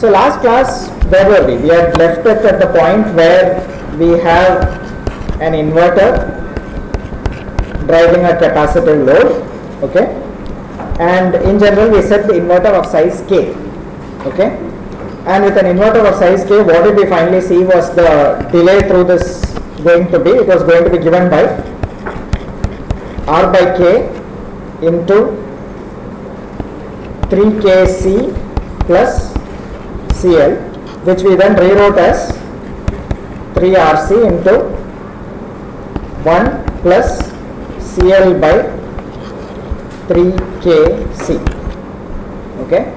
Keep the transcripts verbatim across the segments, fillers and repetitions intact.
So last class, where were we? We had left it at the point where we have an inverter driving a capacitive load, okay? And in general, we set the inverter of size K, okay? And with an inverter of size K, what did we finally see was the delay through this going to be? It was going to be given by R by K into three K C plus C L, which we then rewrote as three R C into one plus C L by three K C. Okay.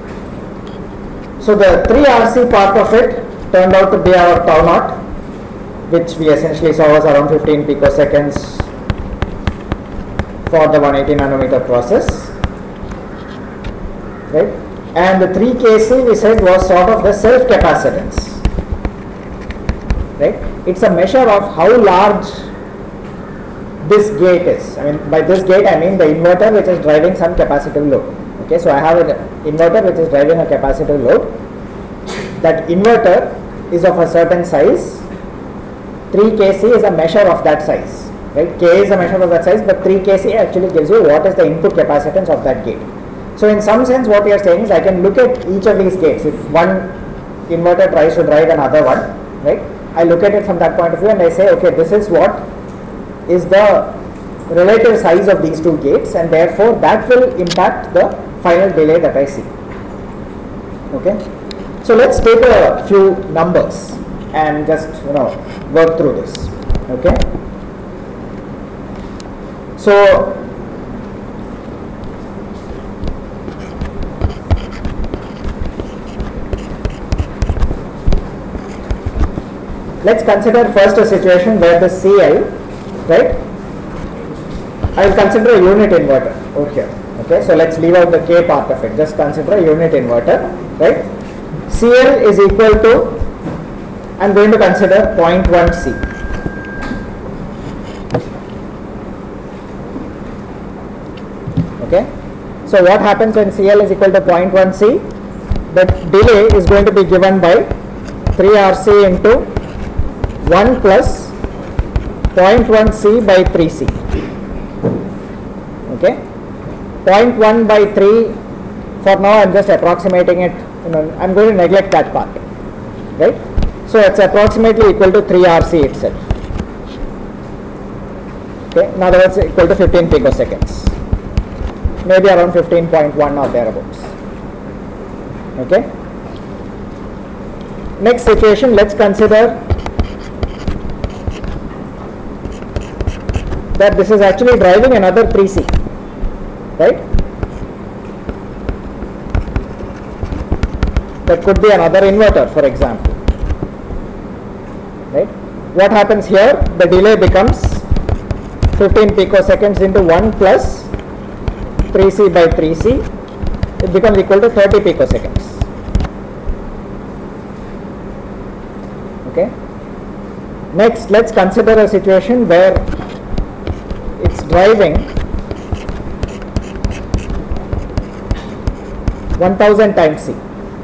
So the three R C part of it turned out to be our tau naught, which we essentially saw was around fifteen picoseconds for the one eighty nanometer process, right? And the three K C we said was sort of the self capacitance, right? It's a measure of how large this gate is. I mean, by this gate I mean the inverter which is driving some capacitive load. Okay, so I have an inverter which is driving a capacitive load. That inverter is of a certain size. three K C is a measure of that size, right? K is a measure of that size, but three K C actually gives you what is the input capacitance of that gate. So in some sense what we are saying is I can look at each of these gates. If one inverter tries to drive another one, right, I look at it from that point of view and I say, okay, this is what is the relative size of these two gates, and therefore that will impact the final delay that I see. Okay, so let's take a few numbers and just, you know, work through this. Okay, so let's consider first a situation where the C L, right, I will consider a unit inverter over here. Okay, so let's leave out the K part of it, just consider a unit inverter, right? C L is equal to, I am going to consider zero point one C. Okay, so what happens when C L is equal to zero point one C? The delay is going to be given by three R C into one plus zero point one C by three C. Okay, zero point one by three, for now I am just approximating it, you know, I am going to neglect that part, right? So it's approximately equal to three R C itself. Okay, in other words, equal to fifteen picoseconds, maybe around fifteen point one or thereabouts. Okay, next situation, let's consider that this is actually driving another three C, right? That could be another inverter, for example, right? What happens here? The delay becomes fifteen picoseconds into one plus three C by three C. It becomes equal to thirty picoseconds. Okay. Next, let's consider a situation where it's driving one thousand times C.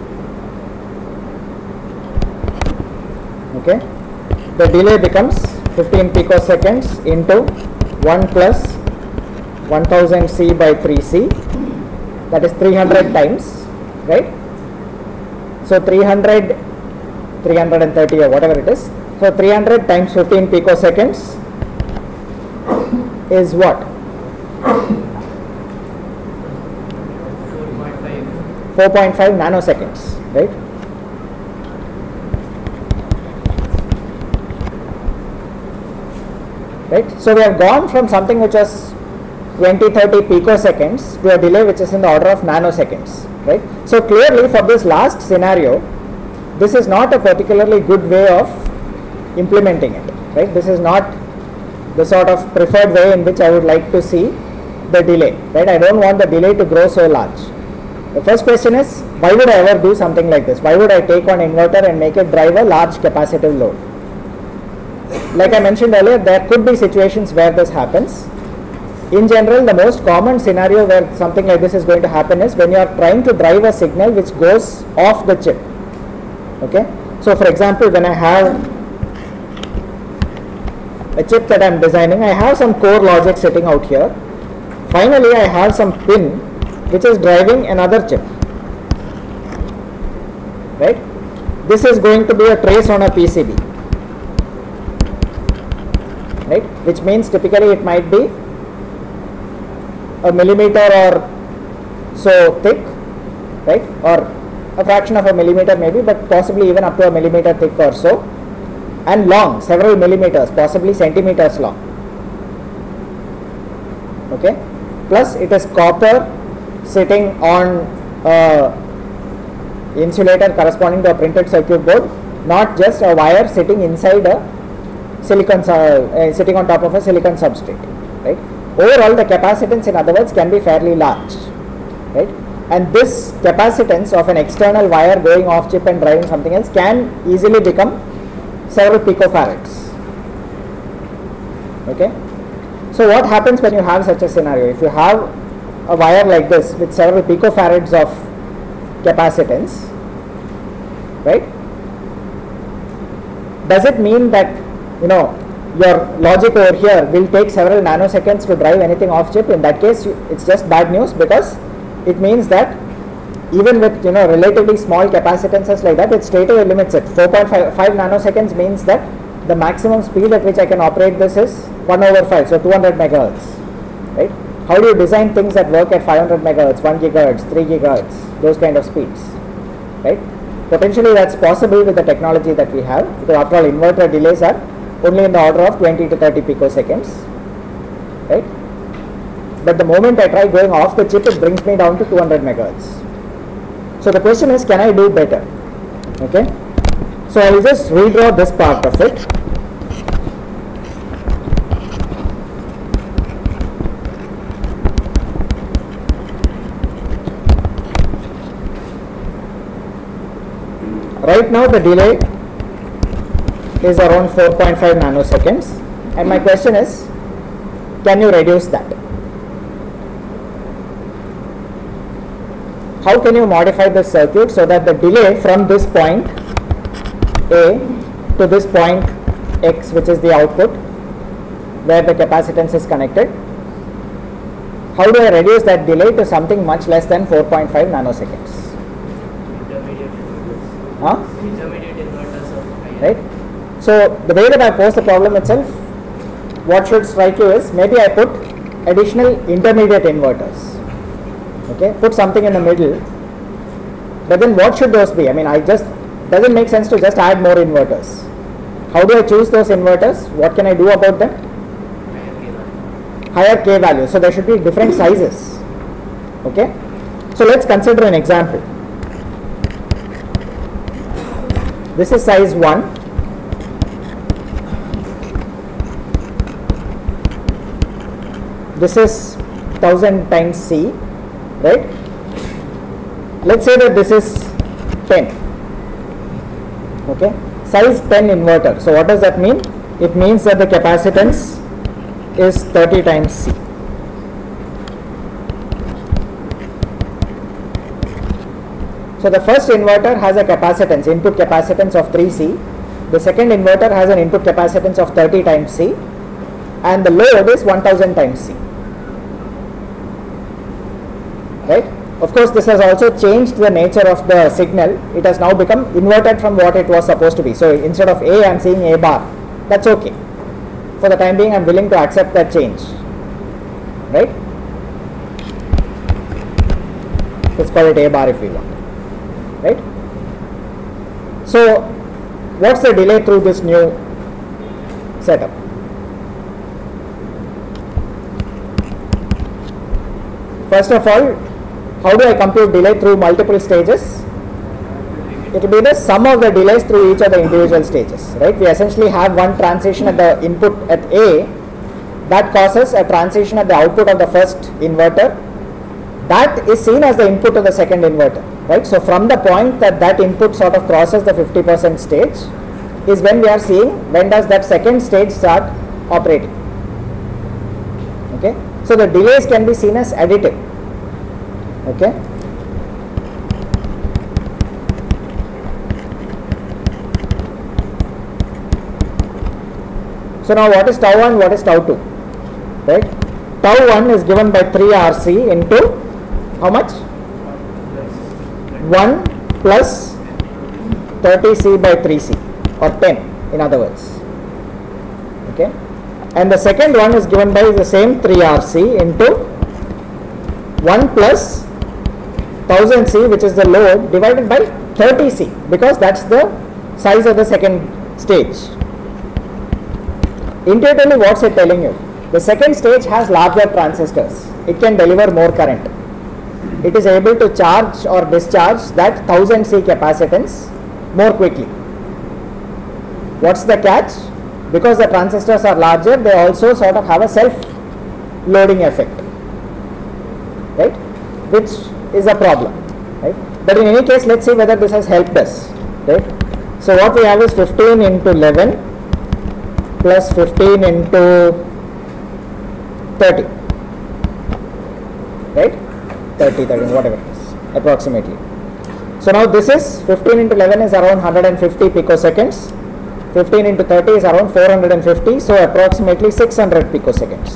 Okay, the delay becomes fifteen picoseconds into one plus one thousand C by three C, that is three hundred times, right? So three hundred, three hundred thirty or whatever it is. So three hundred times fifteen picoseconds is what? four point five nanoseconds, right? Right? So we have gone from something which was twenty, thirty picoseconds to a delay which is in the order of nanoseconds, right? So clearly for this last scenario, this is not a particularly good way of implementing it, right? This is not the sort of preferred way in which I would like to see the delay, right? I don't want the delay to grow so large. The first question is, why would I ever do something like this? Why would I take one inverter and make it drive a large capacitive load? Like I mentioned earlier, there could be situations where this happens. In general, the most common scenario where something like this is going to happen is when you are trying to drive a signal which goes off the chip, Okay, so for example, when I have a chip that I am designing, I have some core logic sitting out here. Finally, I have some pin which is driving another chip, right? This is going to be a trace on a P C B, right? Which means typically it might be a millimeter or so thick, right? Or a fraction of a millimeter maybe, but possibly even up to a millimeter thick or so, and long, several millimeters, possibly centimeters long. Okay, plus it is copper sitting on a insulator corresponding to a printed circuit board, not just a wire sitting inside a silicon, uh, sitting on top of a silicon substrate, right? Overall, the capacitance, in other words, can be fairly large, right? And this capacitance of an external wire going off chip and driving something else can easily become several picofarads. Okay, so what happens when you have such a scenario? If you have a wire like this with several picofarads of capacitance, right, does it mean that, you know, your logic over here will take several nanoseconds to drive anything off chip? In that case, you, it's just bad news, because it means that even with, you know, relatively small capacitances like that, it straight away limits it. four point five nanoseconds means that the maximum speed at which I can operate this is one over five, so two hundred megahertz, right? How do you design things that work at five hundred megahertz, one gigahertz, three gigahertz, those kind of speeds, right? Potentially that's possible with the technology that we have, because after all, inverter delays are only in the order of twenty to thirty picoseconds, right? But the moment I try going off the chip, it brings me down to two hundred megahertz. So the question is, can I do better? Okay, so I will just redraw this part of it. Right now the delay is around four point five nanoseconds, and my question is, can you reduce that? How can you modify the circuit so that the delay from this point A to this point X, which is the output where the capacitance is connected, how do I reduce that delay to something much less than four point five nanoseconds? Intermediate inverters. Huh? Intermediate inverters of Right? So the way that I pose the problem itself, what should strike you is, maybe I put additional intermediate inverters. Okay, put something in the middle, but then what should those be? I mean, I just, doesn't make sense to just add more inverters. How do I choose those inverters? What can I do about them? Higher K value. So there should be different sizes. Okay, so let's consider an example. This is size one. This is one thousand times C. Right? Let's say that this is ten. Okay, size ten inverter. So what does that mean? It means that the capacitance is thirty times C. So the first inverter has a capacitance, input capacitance of three C. The second inverter has an input capacitance of thirty times C, and the load is one thousand times C. Right? Of course, this has also changed the nature of the signal. It has now become inverted from what it was supposed to be. So instead of A, I am seeing A bar. That's okay. For the time being, I am willing to accept that change. Right? Let's call it A bar if we want. Right? So what's the delay through this new setup? First of all, how do I compute delay through multiple stages? It will be the sum of the delays through each of the individual stages, right? We essentially have one transition at the input at A that causes a transition at the output of the first inverter. That is seen as the input to the second inverter, right? So from the point that that input sort of crosses the fifty percent stage is when we are seeing when does that second stage start operating. Okay, so the delays can be seen as additive. Okay, So now what is tau one, what is tau two? Right? Tau one is given by three R C into how much? one plus thirty C by three C, or ten in other words. Okay, and the second one is given by the same three R C into one plus one thousand C, which is the load, divided by thirty C, because that's the size of the second stage. Intuitively, what's it telling you? The second stage has larger transistors. It can deliver more current. It is able to charge or discharge that one thousand C capacitance more quickly. What's the catch? Because the transistors are larger, they also sort of have a self-loading effect, right? Which is a problem, right? But in any case, let's see whether this has helped us, right? So what we have is fifteen into eleven plus fifteen into thirty, right? thirty, thirty, whatever it is, approximately. So now this is fifteen into eleven is around one hundred fifty picoseconds, fifteen into thirty is around four hundred fifty, so approximately six hundred picoseconds.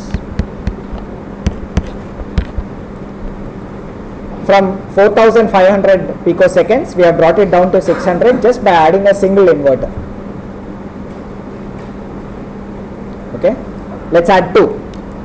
From four thousand five hundred picoseconds, we have brought it down to six hundred just by adding a single inverter. Okay, let's add two.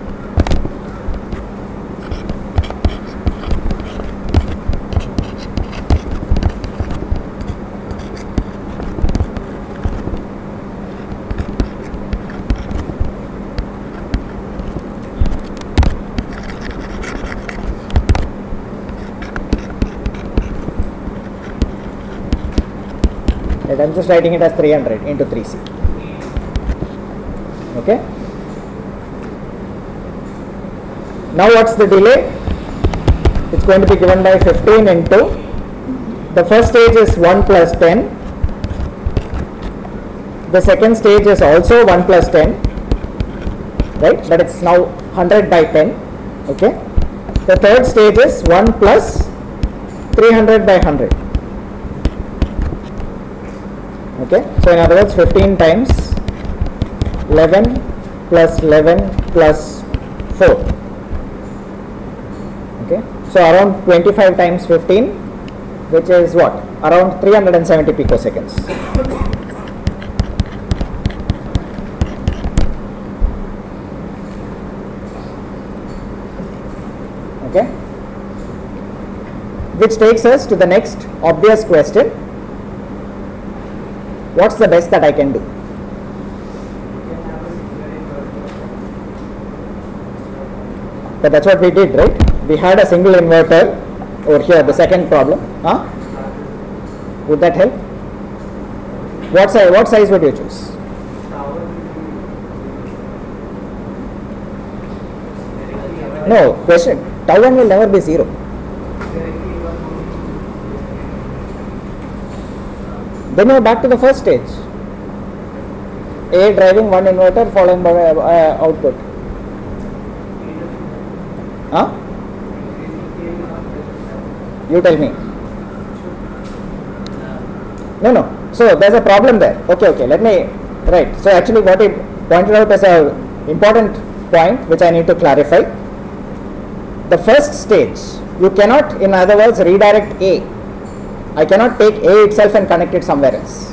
Right, I'm just writing it as three hundred into three C. Okay. Now what's the delay? It's going to be given by fifteen into, the first stage is one plus ten, the second stage is also one plus ten, right, but it's now one hundred by ten. Okay. The third stage is one plus three hundred by one hundred. Okay, so in other words, fifteen times eleven plus eleven plus four. Okay, so around twenty-five times fifteen, which is what? Around three hundred seventy picoseconds. Okay, which takes us to the next obvious question. What's the best that I can do? But that's what we did, right? We had a single inverter over here, the second problem. Huh? Would that help? What size, what size would you choose? No, question. Tau one will never be zero. Then you are back to the first stage. A driving one inverter followed by uh, output. Huh? You tell me. No, no. So there's a problem there. Okay, okay. Let me. Right. So actually, what he pointed out as a important point, which I need to clarify. The first stage, you cannot, in other words, redirect A. I cannot take A itself and connect it somewhere else.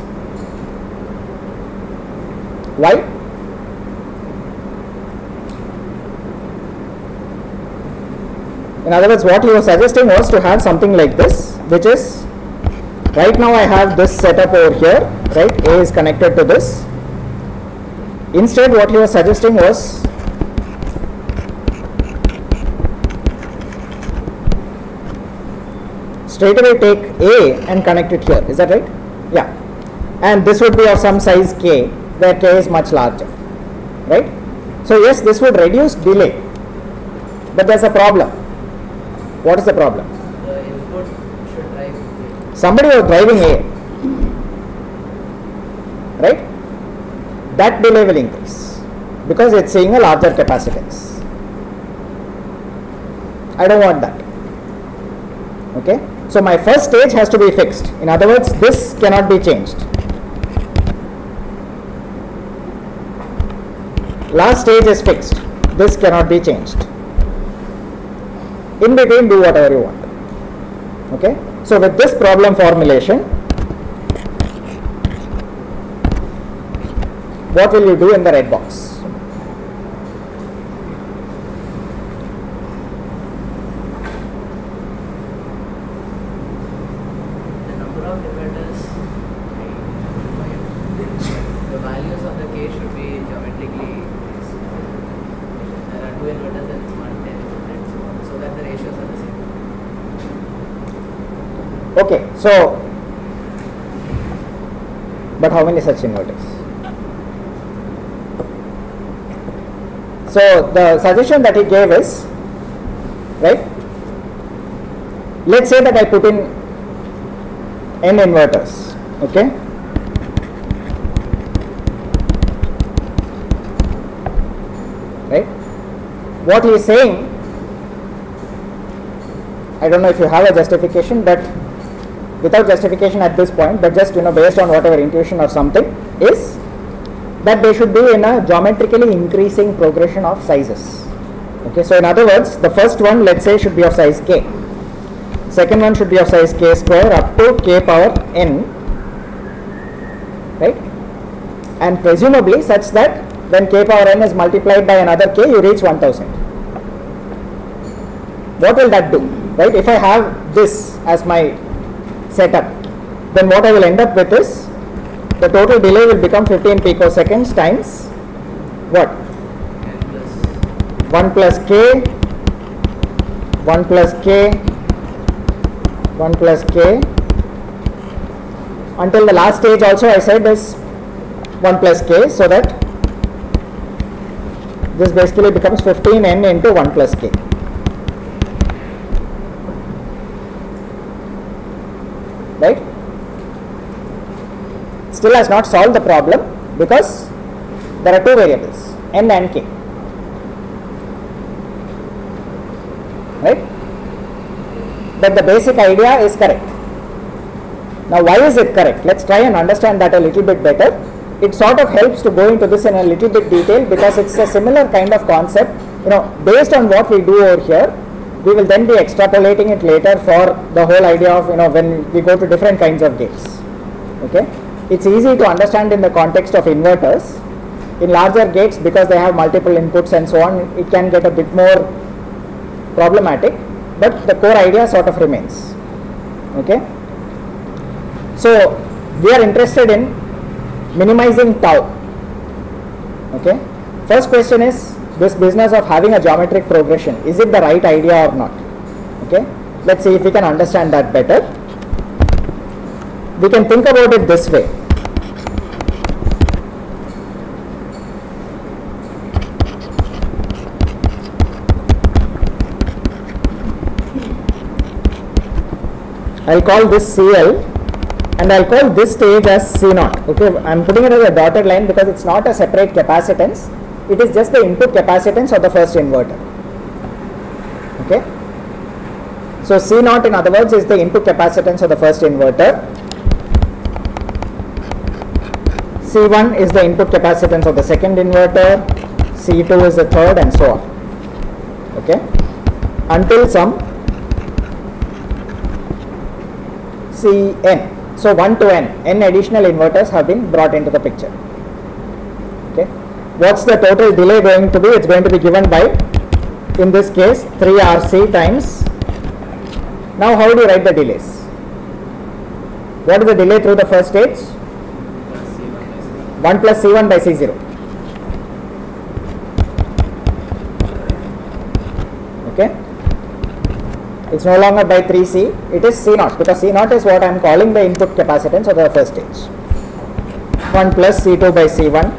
Why? In other words, what he was suggesting was to have something like this, which is, right now I have this setup over here, right? A is connected to this. Instead, what he was suggesting was straight away take A and connect it here. Is that right? Yeah. And this would be of some size K, where K is much larger, right? So yes, this would reduce delay, but there's a problem. What is the problem? The input should drive A. Somebody was driving A, right? That delay will increase because it's seeing a larger capacitance. I don't want that. Okay. So my first stage has to be fixed. In other words, this cannot be changed. Last stage is fixed. This cannot be changed. In between, do whatever you want. Okay. So with this problem formulation, what will you do in the red box? The number of inverters, the values of the K should be geometrically fixed. There are two inverters and it's one, ten, and so on, so that the ratios are the same. Okay, so, but how many such inverters? So the suggestion that he gave is, right, let's say that I put in n inverters, okay, right, what he is saying, I don't know if you have a justification, but without justification at this point, but just, you know, based on whatever intuition or something, is that they should be in a geometrically increasing progression of sizes. Okay, so in other words, the first one, let's say, should be of size k. Second one should be of size k square up to k power n, right? And presumably such that when k power n is multiplied by another k, you reach one thousand. What will that do? Right? If I have this as my setup, then what I will end up with is the total delay will become fifteen picoseconds times what? N plus one plus k, one plus k, one plus k, until the last stage also I said is one plus k, so that this basically becomes fifteen n into one plus k. Right? Still has not solved the problem because there are two variables, n and k. Right? But the basic idea is correct. Now why is it correct? Let's try and understand that a little bit better. It sort of helps to go into this in a little bit detail because it's a similar kind of concept. You know, based on what we do over here, we will then be extrapolating it later for the whole idea of, you know, when we go to different kinds of gates. Okay? It's easy to understand in the context of inverters. In larger gates, because they have multiple inputs and so on, it can get a bit more problematic, but the core idea sort of remains. Okay? So we are interested in minimizing tau. Okay? First question is this business of having a geometric progression. Is it the right idea or not? Okay? Let's see if we can understand that better. We can think about it this way. I'll call this C L and I'll call this stage as C zero. Okay, I'm putting it as a dotted line because it's not a separate capacitance. It is just the input capacitance of the first inverter. Okay. So C zero, in other words, is the input capacitance of the first inverter. C one is the input capacitance of the second inverter. C two is the third, and so on. Okay. Until some Cn. So one to n, n additional inverters have been brought into the picture. Okay. What's the total delay going to be? It's going to be given by, in this case, three R C times. Now how do you write the delays? What is the delay through the first stage? one plus C one by C zero. Okay. It's no longer by three C, it is C zero, because C zero is what I am calling the input capacitance of the first stage. one plus C two by C one,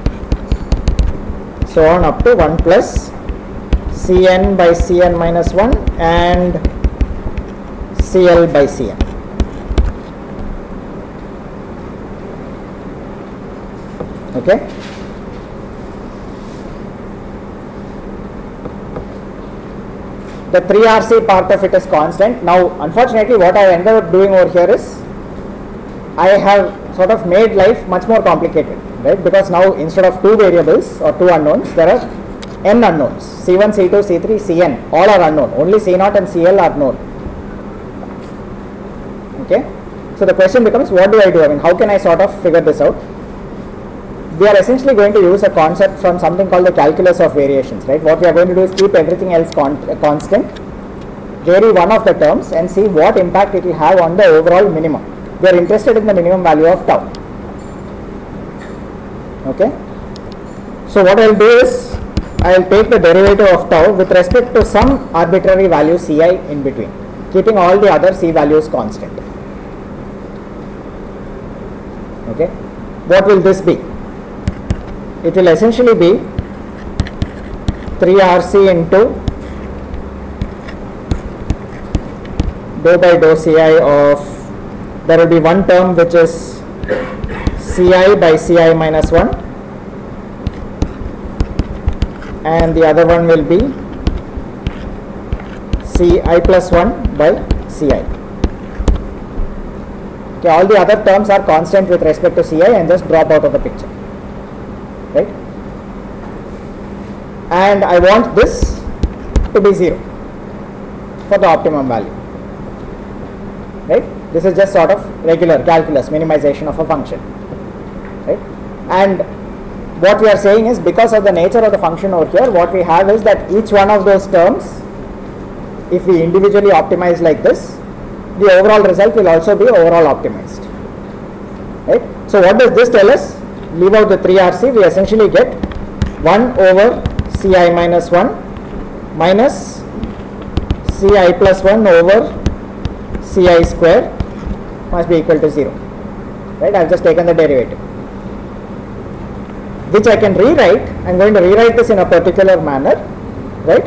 so on up to one plus Cn by Cn minus one and Cl by Cn. Okay. The three R C part of it is constant. Now, unfortunately, what I ended up doing over here is I have sort of made life much more complicated right? Because now instead of two variables or two unknowns, there are n unknowns, C one, C two, C three, Cn, all are unknown, only C zero and Cl are known. Okay, so the question becomes, what do I do? I mean, how can I sort of figure this out? We are essentially going to use a concept from something called the calculus of variations, right? What we are going to do is keep everything else con constant, vary one of the terms and see what impact it will have on the overall minimum. We are interested in the minimum value of tau. Okay, so what I will do is, I will take the derivative of tau with respect to some arbitrary value Ci in between, keeping all the other C values constant. Okay, what will this be? It will essentially be three R C into dou by dou Ci of, there will be one term which is Ci by Ci minus one, and the other one will be Ci plus one by Ci. Okay, all the other terms are constant with respect to Ci and just drop out of the picture, right? And I want this to be zero for the optimum value, right? This is just sort of regular calculus, minimization of a function, right? And what we are saying is, because of the nature of the function over here, what we have is that each one of those terms, if we individually optimize like this, the overall result will also be overall optimized, right? So what does this tell us? Leave out the three R C, we essentially get one over Ci minus one minus Ci plus one over Ci square must be equal to zero, right? I have just taken the derivative, which I can rewrite. I am going to rewrite this in a particular manner, right?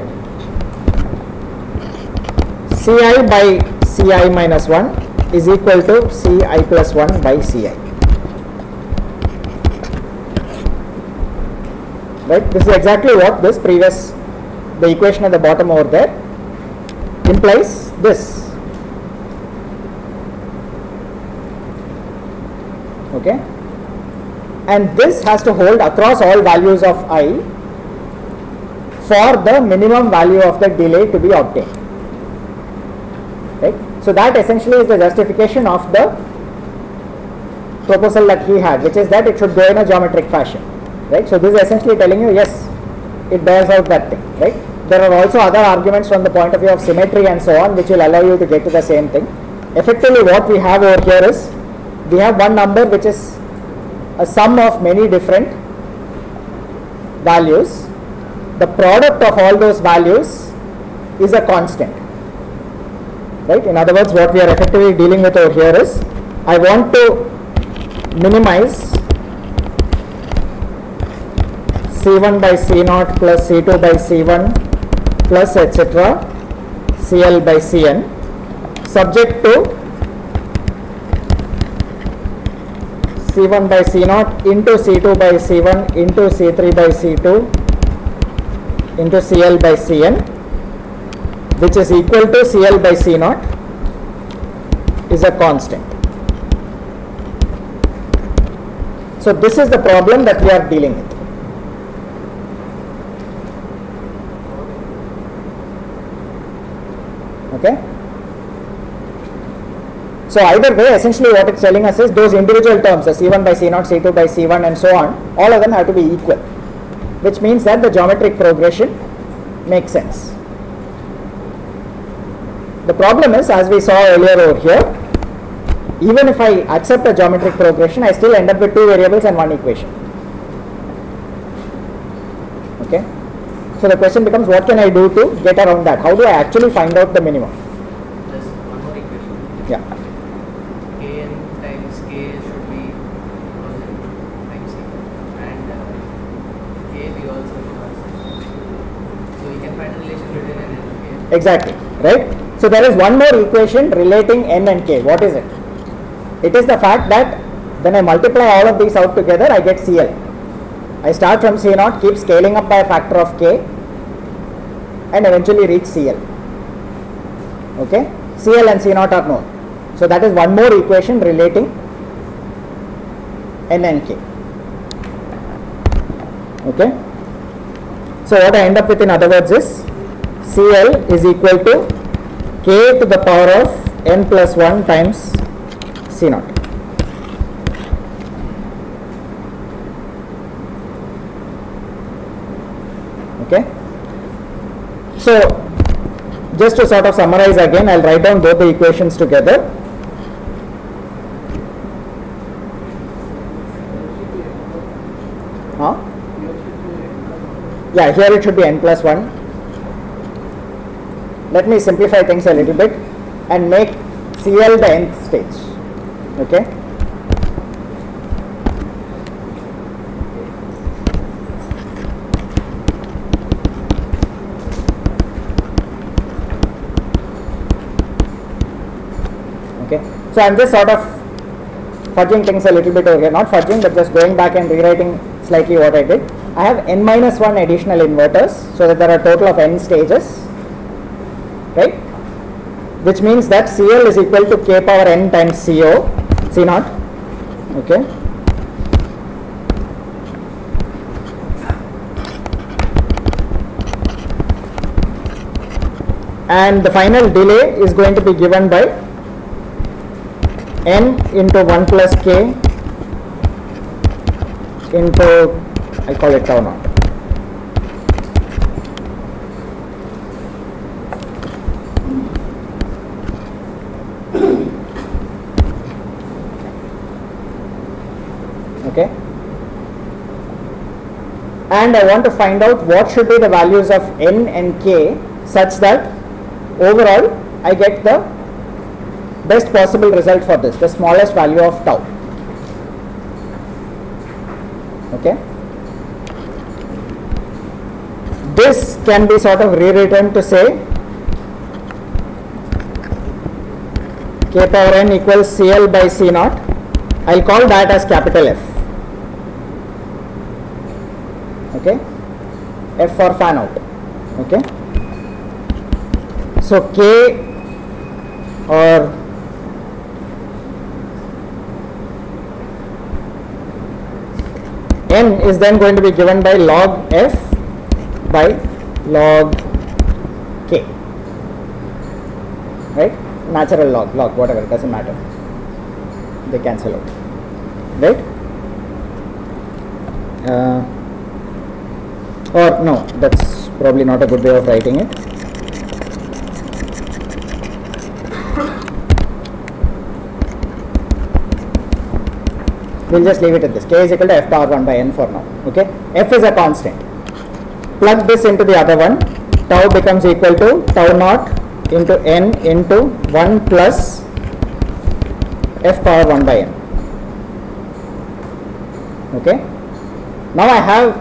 Ci by Ci minus one is equal to Ci plus one by Ci, right? This is exactly what this previous, the equation at the bottom over there implies this. Okay, and this has to hold across all values of I for the minimum value of the delay to be obtained, right? So that essentially is the justification of the proposal that he had, which is that it should go in a geometric fashion, right? So this is essentially telling you, yes, it bears out that thing, right? There are also other arguments from the point of view of symmetry and so on, which will allow you to get to the same thing. Effectively, what we have over here is, we have one number which is a sum of many different values. The product of all those values is a constant, right? In other words, what we are effectively dealing with over here is, I want to minimize C one by C zero plus C two by C one plus et cetera Cl by Cn, subject to C one by C zero into C two by C one into C three by C two into Cl by Cn, which is equal to Cl by C zero, is a constant. So this is the problem that we are dealing with. Okay. So either way, essentially what it's telling us is, those individual terms, the C one by C zero, C two by C one and so on, all of them have to be equal, which means that the geometric progression makes sense. The problem is, as we saw earlier over here, even if I accept a geometric progression, I still end up with two variables and one equation. Okay. So the question becomes, what can I do to get around that? How do I actually find out the minimum? Just one more equation. Yeah. Kn times k should be constant times c, and uh, k we also constant. So we can find a relation between n and k. Exactly, right? So there is one more equation relating n and k. What is it? It is the fact that when I multiply all of these out together, I get Cl. I start from C zero, keep scaling up by a factor of k, and eventually reach Cl. Okay, Cl and C zero are known. So that is one more equation relating n and k. Okay. So what I end up with in other words is C L is equal to K to the power of n plus one times C naught. Okay. So just to sort of summarize again, I'll write down both the equations together. Huh? Yeah, here it should be n plus one. Let me simplify things a little bit and make C L the nth stage. Okay. Okay. So I'm just sort of fudging things a little bit over here, not fudging, but just going back and rewriting slightly what I did. I have n minus one additional inverters, so that there are a total of n stages, right? Which means that C L is equal to K power n times C O, C naught, okay? And the final delay is going to be given by n into one plus k into, I call it tau naught. Okay. And I want to find out what should be the values of n and k such that overall I get the best possible result for this, the smallest value of tau. Okay. This can be sort of rewritten to say K power n equals C L by C naught. I'll call that as capital F. Okay. F for fan out. Okay. So K or n is then going to be given by log F by log K, right? Natural log, log, whatever, it doesn't matter. They cancel out, right? Uh, or no, that's probably not a good way of writing it. We'll just leave it at this. K is equal to F power one by n for now. Okay. F is a constant. Plug this into the other one. Tau becomes equal to tau naught into n into one plus F power one by n. Okay. Now I have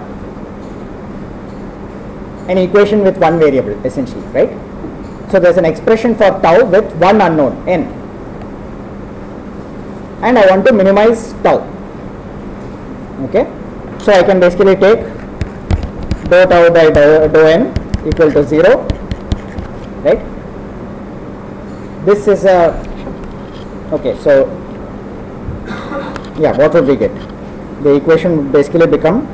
an equation with one variable essentially, right? So there's an expression for tau with one unknown, n. And I want to minimize tau. Okay, so I can basically take dou tau by dou, dou n equal to zero, right? This is a, okay, so yeah, what would we get? The equation would basically become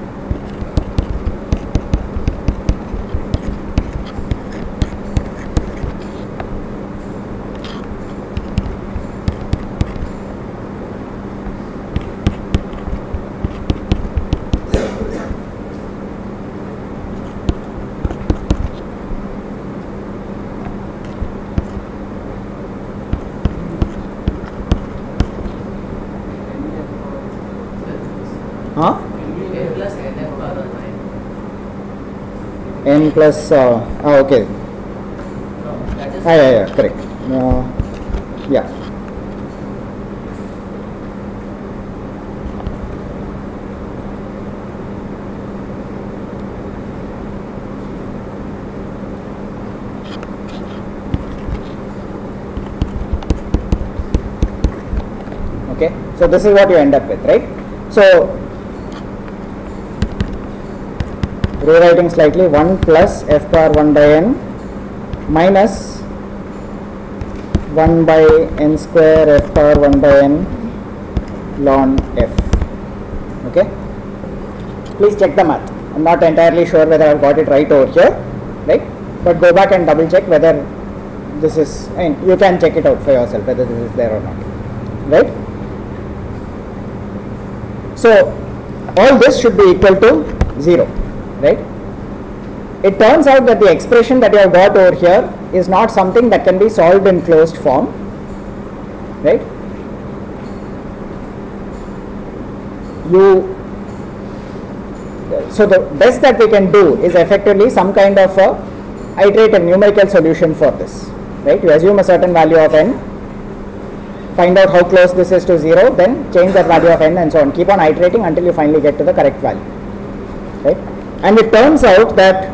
huh? n plus n f power nine. N plus, uh, oh, okay. No, that is. Ah, yeah, yeah, correct. Uh, yeah. Okay, so this is what you end up with, right? So rewriting slightly, one plus F power one by n minus one by n square F power one by n ln F. Okay. please check the math. I'm not entirely sure whether I've got it right over here, right? But go back and double check whether this is, I mean, you can check it out for yourself whether this is there or not, right? So all this should be equal to zero, right? It turns out that the expression that you have got over here is not something that can be solved in closed form, right? You So the best that we can do is effectively some kind of a iterative numerical solution for this, right? You assume a certain value of n, find out how close this is to zero, then change that value of n and so on. Keep on iterating until you finally get to the correct value, right? And it turns out that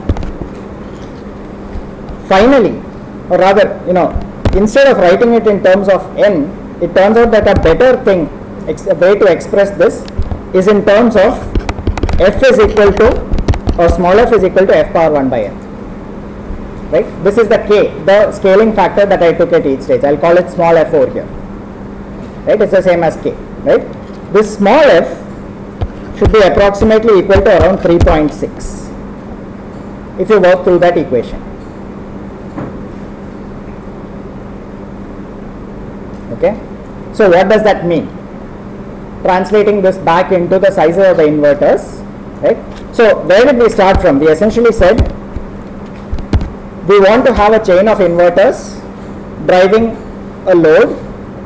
finally, or rather, you know, instead of writing it in terms of n, it turns out that a better thing, a way to express this is in terms of f is equal to, or small f is equal to f power one by n, right? This is the k, the scaling factor that I took at each stage. I'll call it small f over here, right? It's the same as k, right? This small f should be approximately equal to around three point six if you work through that equation, okay? So what does that mean? Translating this back into the sizes of the inverters, right? So where did we start from? We essentially said we want to have a chain of inverters driving a load.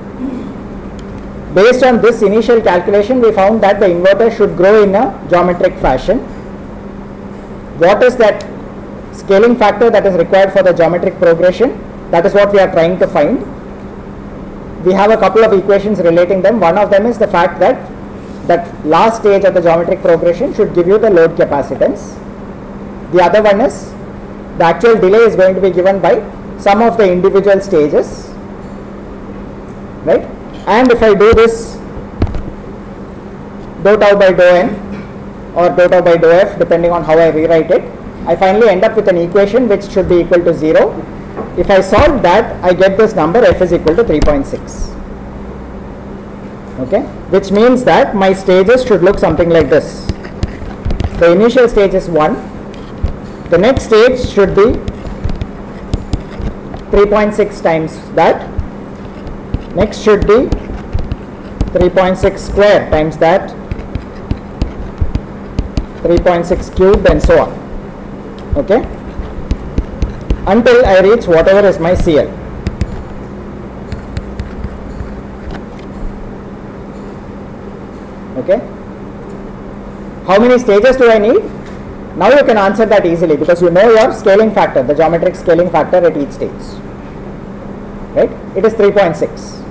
Based on this initial calculation, we found that the inverter should grow in a geometric fashion. What is that scaling factor that is required for the geometric progression? That is what we are trying to find. We have a couple of equations relating them. One of them is the fact that that last stage of the geometric progression should give you the load capacitance. The other one is the actual delay is going to be given by some of the individual stages, right? And if I do this dou tau by dou n or dou tau by dou f, depending on how I rewrite it, I finally end up with an equation which should be equal to zero. If I solve that, I get this number f is equal to three point six, okay, which means that my stages should look something like this. The initial stage is one, the next stage should be three point six times that, next should be three point six square times that, three point six cubed and so on, okay, until I reach whatever is my C L. Okay. How many stages do I need? Now you can answer that easily because you know your scaling factor, the geometric scaling factor at each stage. Right? It is three point six.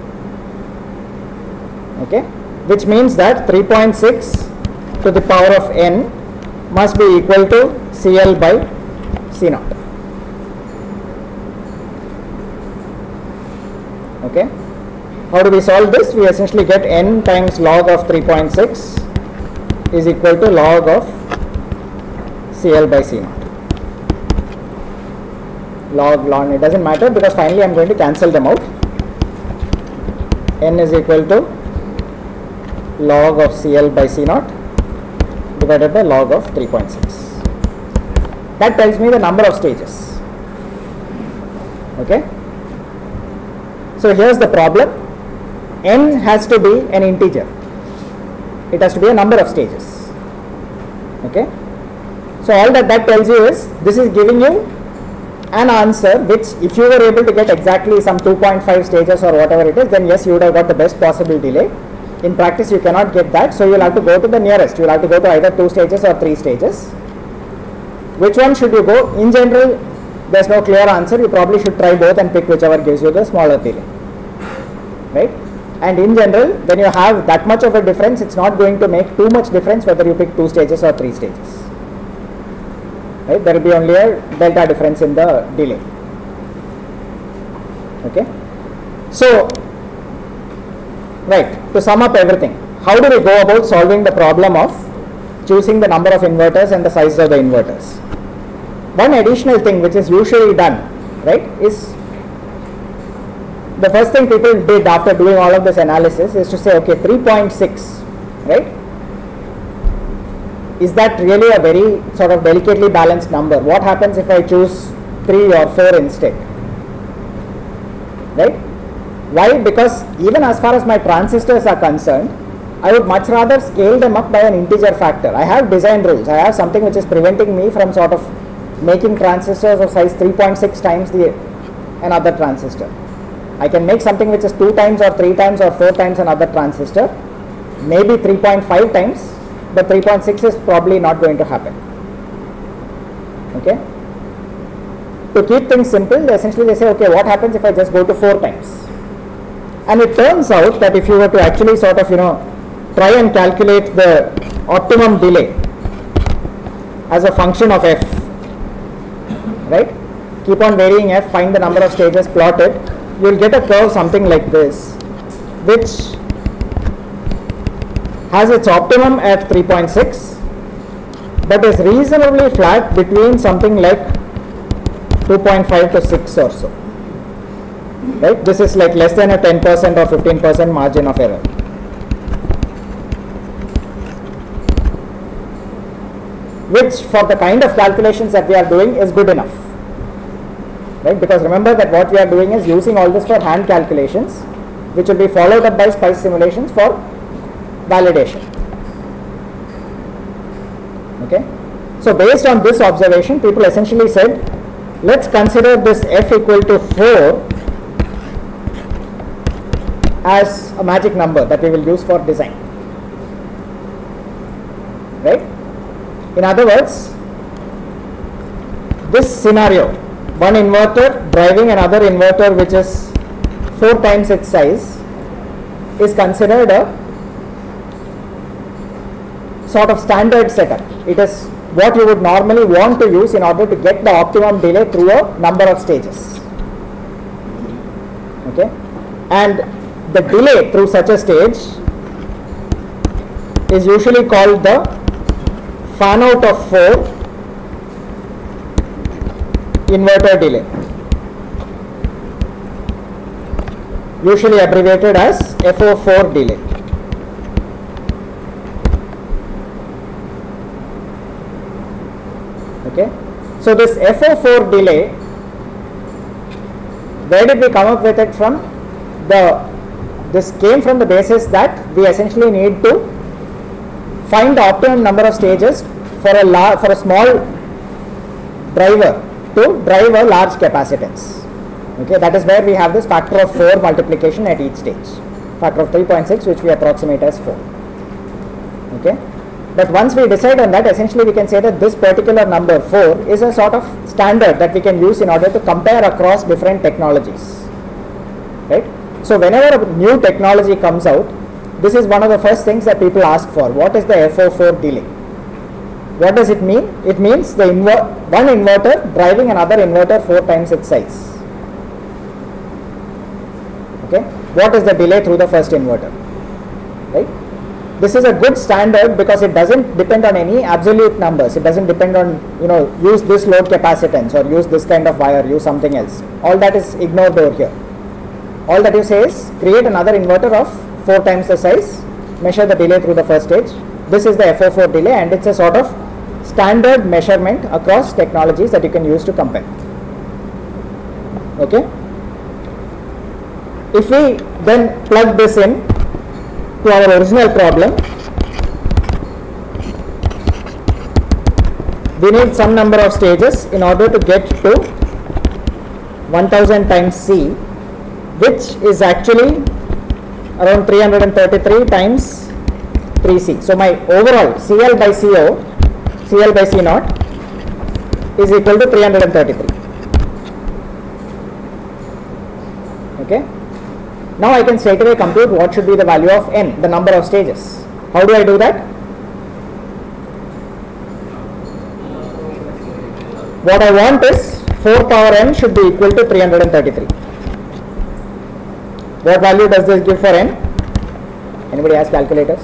Okay. Which means that three point six to the power of n must be equal to C L by C naught. Okay. How do we solve this? We essentially get n times log of three point six is equal to log of C L by C naught. Log, ln, it doesn't matter because finally I am going to cancel them out. N is equal to log of C L by C naught divided by log of three point six. That tells me the number of stages. Okay. So here's the problem. N has to be an integer. It has to be a number of stages. Okay. So all that that tells you is this is giving you an answer which if you were able to get exactly some two point five stages or whatever it is, then yes, you would have got the best possible delay. In practice you cannot get that, so you will have to go to the nearest. You will have to go to either two stages or three stages. Which one should you go? In general, there is no clear answer. You probably should try both and pick whichever gives you the smaller delay. Right? And in general, when you have that much of a difference, it's not going to make too much difference whether you pick two stages or three stages. Right? There will be only a delta difference in the delay. Okay. So, right, to sum up everything, how do we go about solving the problem of choosing the number of inverters and the size of the inverters? One additional thing which is usually done, right, is the first thing people did after doing all of this analysis is to say, okay, three point six, right, is that really a very sort of delicately balanced number? What happens if I choose three or four instead? Right? Why? Because even as far as my transistors are concerned, I would much rather scale them up by an integer factor. I have design rules. I have something which is preventing me from sort of making transistors of size three point six times the another transistor. I can make something which is two times or three times or four times another transistor, maybe three point five times, but three point six is probably not going to happen. Okay? To keep things simple, essentially they say, okay, what happens if I just go to four times? And it turns out that if you were to actually sort of, you know, try and calculate the optimum delay as a function of f, right? Keep on varying f, find the number of stages, plot it, you will get a curve something like this, which has its optimum at three point six, but is reasonably flat between something like two point five to six or so. Right? This is like less than a ten percent or fifteen percent margin of error. Which for the kind of calculations that we are doing is good enough. Right? Because remember that what we are doing is using all this for hand calculations, which will be followed up by SPICE simulations for validation. Okay? So based on this observation, people essentially said, let's consider this f equal to four as a magic number that we will use for design. Right? In other words, this scenario, one inverter driving another inverter which is four times its size, is considered a sort of standard setup. It is what you would normally want to use in order to get the optimum delay through a number of stages. Okay? And the delay through such a stage is usually called the fan out of four inverter delay, usually abbreviated as F O four delay. Okay, so this F O four delay, where did we come up with it from? The this came from the basis that we essentially need to find the optimum number of stages for a la for a small driver to drive a large capacitance. Okay, that is where we have this factor of four multiplication at each stage, factor of three point six, which we approximate as four. Okay, but once we decide on that, essentially we can say that this particular number four is a sort of standard that we can use in order to compare across different technologies. Right? So whenever a new technology comes out, this is one of the first things that people ask for. What is the F O four delay? What does it mean? It means the inver one inverter driving another inverter four times its size. Okay? What is the delay through the first inverter? Right? This is a good standard because it doesn't depend on any absolute numbers. It doesn't depend on, you know, use this load capacitance or use this kind of wire, use something else. All that is ignored over here. All that you say is create another inverter of four times the size, measure the delay through the first stage. This is the F O four delay, and it's a sort of standard measurement across technologies that you can use to compare. Okay? If we then plug this in to our original problem, we need some number of stages in order to get to one thousand times C, which is actually around three hundred thirty-three times three C. So my overall C L by C O, C L by C naught is equal to three hundred thirty-three. Okay. Now I can straight away compute what should be the value of n, the number of stages. How do I do that? What I want is four power n should be equal to three hundred thirty-three. What value does this give for n? Anybody has calculators?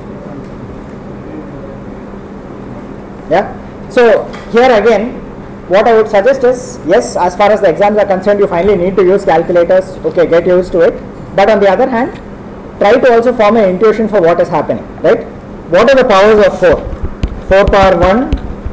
Yeah. So here again, what I would suggest is, yes, as far as the exams are concerned, you finally need to use calculators. Okay, get used to it. But on the other hand, try to also form an intuition for what is happening, right? What are the powers of four? four power one,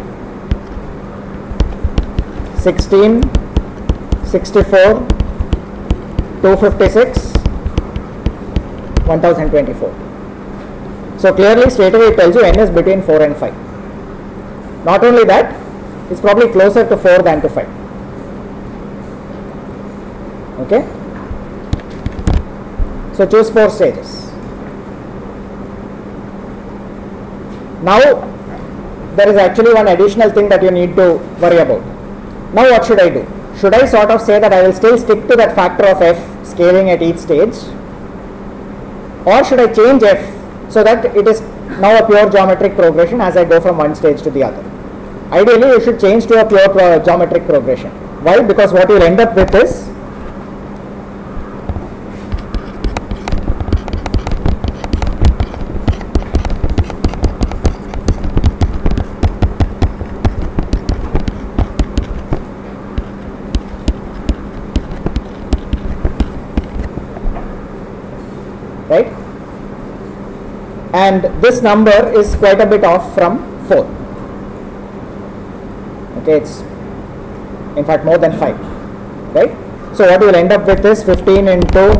sixteen, sixty-four, two fifty-six, one thousand twenty-four. So clearly straight away it tells you n is between four and five. Not only that, it's probably closer to four than to five. Okay? So choose four stages. Now there is actually one additional thing that you need to worry about. Now what should I do? Should I sort of say that I will still stick to that factor of f scaling at each stage, or should I change f so that it is now a pure geometric progression as I go from one stage to the other? Ideally you should change to a pure pro geometric progression. Why? Because what you will end up with is right, and this number is quite a bit off from four. Okay, it's in fact more than five, right? So what you will end up with is fifteen into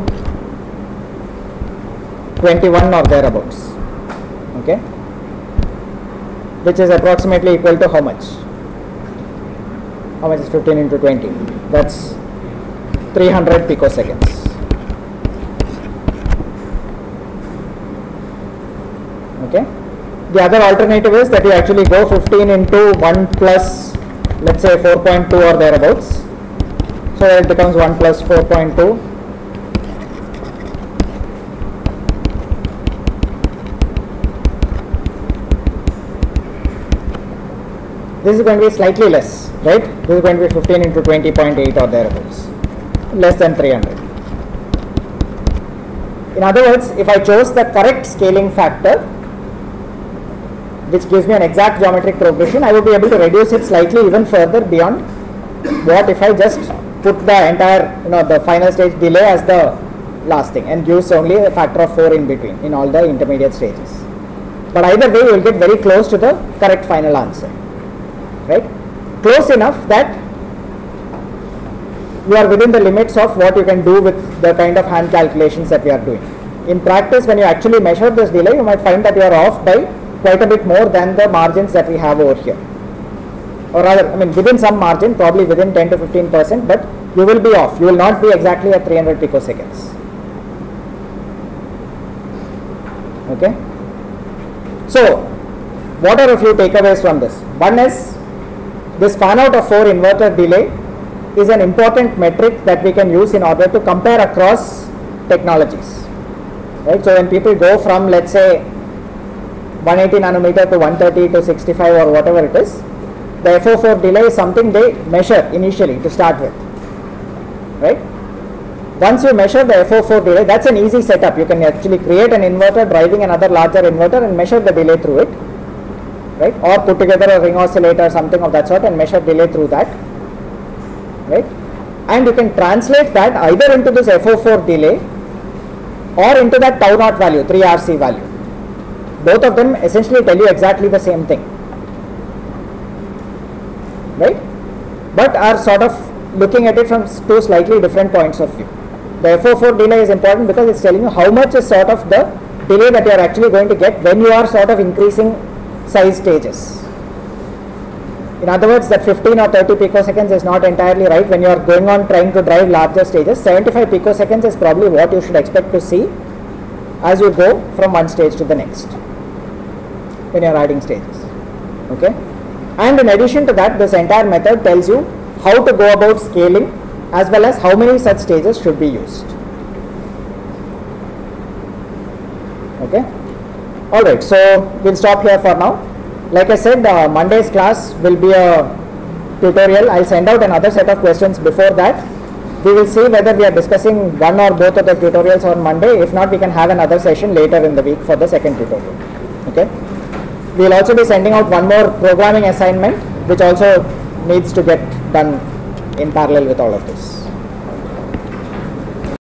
twenty-one or thereabouts, okay, which is approximately equal to how much? How much is fifteen into twenty? That's three hundred picoseconds. Okay. The other alternative is that you actually go fifteen into one plus, let's say four point two or thereabouts. So it becomes one plus four point two. This is going to be slightly less, right? This is going to be fifteen into twenty point eight or thereabouts, less than three hundred. In other words, if I chose the correct scaling factor, which gives me an exact geometric progression, I would be able to reduce it slightly even further beyond what if I just put the entire, you know, the final stage delay as the last thing and use only a factor of four in between in all the intermediate stages. But either way you will get very close to the correct final answer, right? Close enough that you are within the limits of what you can do with the kind of hand calculations that we are doing. In practice, when you actually measure this delay, you might find that you are off by quite a bit more than the margins that we have over here, or rather, I mean within some margin, probably within ten to fifteen percent, but you will be off. You will not be exactly at three hundred picoseconds. Okay. So what are a few takeaways from this? One is this fan out of four inverter delay is an important metric that we can use in order to compare across technologies, right? So when people go from, let's say, one eighty nanometer to one thirty to sixty-five or whatever it is, the F O four delay is something they measure initially to start with, right? Once you measure the F O four delay, that's an easy setup. You can actually create an inverter driving another larger inverter and measure the delay through it, right? Or put together a ring oscillator or something of that sort and measure delay through that, right? And you can translate that either into this F O four delay or into that tau naught value, three R C value. Both of them essentially tell you exactly the same thing, right? But are sort of looking at it from two slightly different points of view. The F O four delay is important because it's telling you how much is sort of the delay that you are actually going to get when you are sort of increasing size stages. In other words, that fifteen or thirty picoseconds is not entirely right when you are going on trying to drive larger stages. seventy-five picoseconds is probably what you should expect to see as you go from one stage to the next when you are adding stages. Okay. And in addition to that, this entire method tells you how to go about scaling as well as how many such stages should be used. Okay. Alright, so we'll stop here for now. Like I said, uh, Monday's class will be a tutorial. I'll send out another set of questions before that. We will see whether we are discussing one or both of the tutorials on Monday. If not, we can have another session later in the week for the second tutorial. Okay. We will also be sending out one more programming assignment, which also needs to get done in parallel with all of this.